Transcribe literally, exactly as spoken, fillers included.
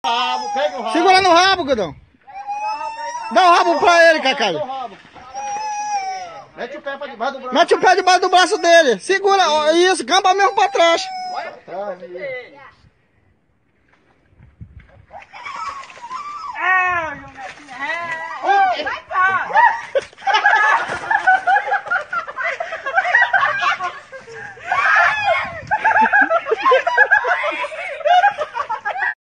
Rabo, pega o rabo. Segura no rabo, Godão. Dá o rabo pra ele, Cacá. Mete o pé pra debaixo do braço. Mete o pé debaixo do braço dele. Segura, ó, isso, camba mesmo pra trás. Pra trás,